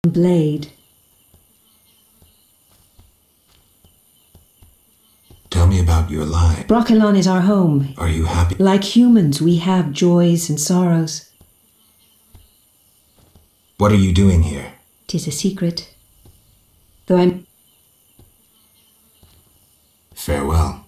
blade. Tell me about your life. Brokilon is our home. Are you happy? Like humans, we have joys and sorrows. What are you doing here? 'Tis a secret. Though I'm... Farewell.